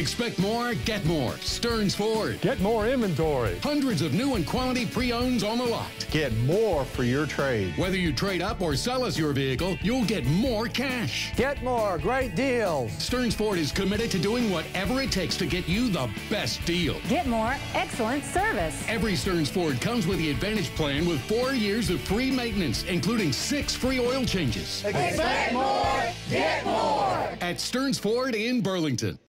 Expect more, get more. Stearns Ford. Get more inventory. Hundreds of new and quality pre-owns on the lot. Get more for your trade. Whether you trade up or sell us your vehicle, you'll get more cash. Get more great deals. Stearns Ford is committed to doing whatever it takes to get you the best deal. Get more excellent service. Every Stearns Ford comes with the Advantage Plan with 4 years of free maintenance, including 6 free oil changes. Expect more, get more. At Stearns Ford in Burlington.